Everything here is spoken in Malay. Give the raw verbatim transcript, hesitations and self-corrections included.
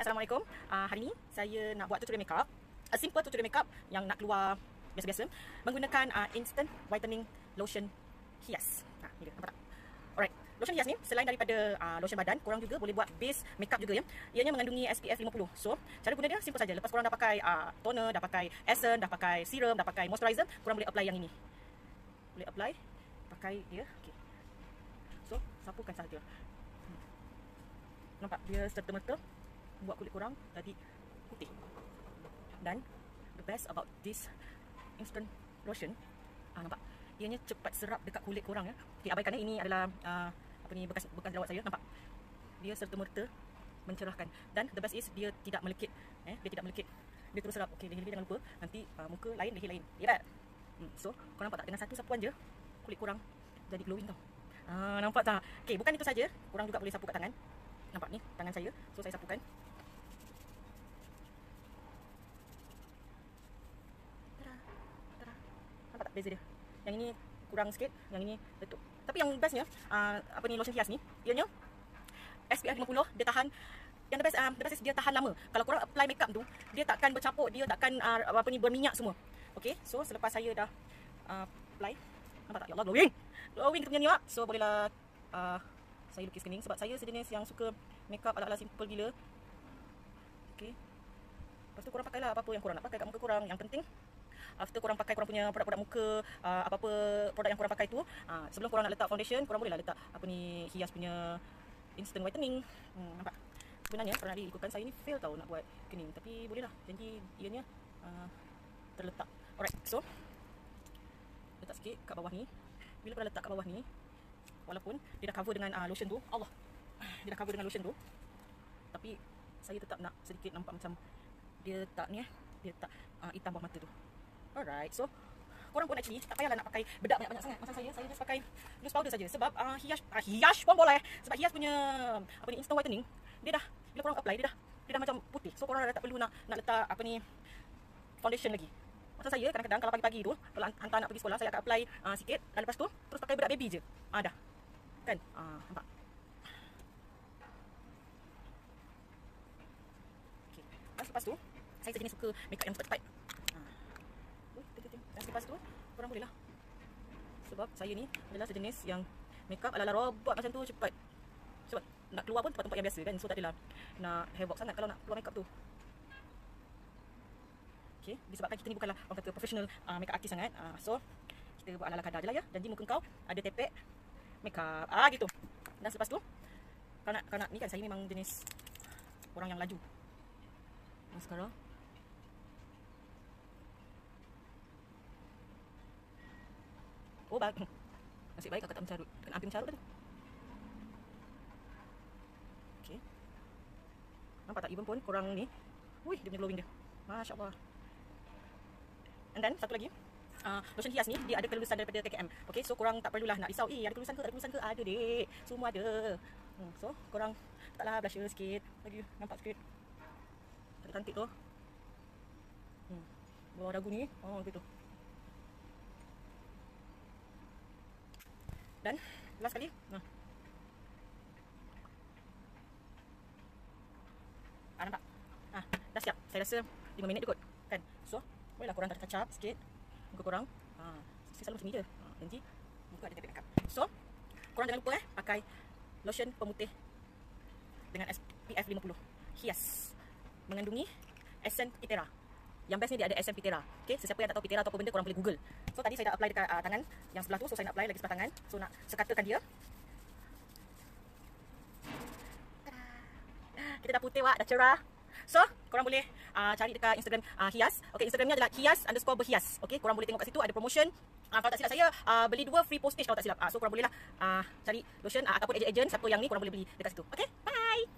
Assalamualaikum. Uh, hari ni saya nak buat tutorial makeup. A simple tutorial makeup yang nak keluar biasa-biasa menggunakan uh, instant whitening lotion hias. Nah, ni dia, nampak tak? Alright. Lotion hias ni selain daripada uh, lotion badan, korang juga boleh buat base makeup juga ya. Ianya mengandungi S P F lima puluh. So, cara guna dia simple saja. Lepas korang dah pakai uh, toner, dah pakai essence, dah pakai serum, dah pakai moisturizer, korang boleh apply yang ini. Boleh apply pakai dia. Okey. So, sapukan saja. Hmm. Nampak dia serta-merta buat kulit korang jadi putih. Dan the best about this instant lotion, ah, nampak ianya cepat serap dekat kulit korang ya. Okey, abaikan ini adalah uh, apa ni bekas bekas jerawat saya. Nampak dia serta-merta mencerahkan, dan the best is dia tidak melekit eh dia tidak melekit, dia terus serap. Okey, leher-leher jangan lupa, nanti uh, muka lain, leher lain, ya. Hmm, so korang nampak tak, dengan satu sapuan je kulit korang jadi glowing tau. Ah, nampak tak? Okey, bukan itu saja, korang juga boleh sapu kat tangan. Nampak ni tangan saya, so saya sapukan. Nampak tak beza dia? Yang ini kurang sikit, yang ini letup. Tapi yang bestnya, uh, apa ni lotion hias ni, ianya S P F lima puluh, dia tahan. Yang the best, uh, the best is dia tahan lama. Kalau korang apply makeup tu, dia takkan bercampur, dia takkan uh, apa ni berminyak semua. Okey, so selepas saya dah uh, apply, nampak tak? Ya Allah, glowing. Glowing kita punya ni, Mak. So bolehlah uh, saya lukis kening sebab saya sejenis yang suka makeup ala-ala simple gila. Okey. Lepas tu korang pakailah apa-apa yang korang nak pakai kat muka korang. Yang penting after korang pakai korang punya produk-produk muka, uh, apa-apa produk yang korang pakai tu, uh, sebelum korang nak letak foundation, korang bolehlah letak apa ni hias punya instant whitening. Hmm, nampak? Sebenarnya kalau nak diikutkan, saya ni fail tau nak buat kening, tapi bolehlah. Janji ianya uh, terletak. Alright, so letak sikit kat bawah ni. Bila korang letak kat bawah ni, walaupun dia dah cover dengan uh, lotion tu, Allah, dia dah cover dengan lotion tu, tapi saya tetap nak sedikit nampak macam dia tak ni eh, dia tak uh, hitam bawah mata tu. Alright, so korang pun actually tak payahlah nak pakai bedak banyak-banyak sangat. Macam saya, saya just pakai loose powder saja. Sebab uh, hias, uh, hias pun boleh. Sebab hias punya apa ni instant whitening, dia dah bila korang apply, dia dah dia dah macam putih. So korang dah tak perlu nak nak letak apa ni foundation lagi. Macam saya kadang-kadang kalau pagi-pagi tu, kalau hantar nak pergi sekolah, saya akan apply uh, sikit, dan lepas tu terus pakai bedak baby je. Ah, dah. Kan? Ah, nampak. Okey. Dan lepas tu, saya sejenis suka makeup yang cepat-cepat. Dan selepas tu, korang boleh lah. Sebab saya ni adalah sejenis yang makeup ala-ala robot macam tu, cepat. Sebab nak keluar pun tempat-tempat yang biasa kan. So tak adalah nak havoc sangat kalau nak keluar makeup tu. Okay, disebabkan kita ni bukanlah orang kata professional uh, makeup artist sangat. uh, So kita buat ala-ala kadar je lah ya. Janji muka kau ada tepek makeup. Ah gitu. Dan selepas tu, kalau nak, kalau nak ni kan, saya memang jenis orang yang laju. Dan sekarang oh, baik. Nasib baik kakak tak mencarut. Kena hampir mencarut tadi. Okey. Nampak tak, even pun korang ni, wih, dia punya glowing dia. Masya Allah. And then, satu lagi. Uh, lotion hias ni, dia ada kelulusan daripada T K M. Okey, so korang tak perlulah nak risau. Eh, ada kelulusan ke? Tak ada kelulusan ke? Ada, dek. Semua ada. Hmm, so, korang letaklah blusher sikit. Lagi, nampak sikit. Cantik tu. Hmm. Bawah dagu ni. Oh, begitu. Dan last kali, nah. Ah, nampak? Ah, dah siap. Saya rasa lima minit je kot, kan? So, bolehlah korang touch up sikit muka korang. Ah, saya selalu macam ni je. Ah, janji muka ada tepek makeup. So, korang jangan lupa eh pakai lotion pemutih dengan S P F lima puluh hias, mengandungi essence Pitera. Yang best ni dia ada essence Pitera. Okey, sesiapa yang tak tahu Pitera atau apa benda, korang boleh Google. So tadi saya dah apply dekat uh, tangan yang sebelah tu, so saya nak apply lagi sebelah tangan. So nak sekatakan dia. Tada. Kita dah putih, wak, dah cerah. So, korang boleh uh, cari dekat Instagram uh, hias. Okey, Instagramnya adalah hias underscore berhias. Okey, korang boleh tengok kat situ ada promotion. Uh, kalau tak silap saya, uh, beli dua free postage kalau tak silap. Uh, so korang boleh lah uh, cari lotion uh, ataupun agent-agent siapa yang ni, korang boleh beli dekat situ. Okey, bye.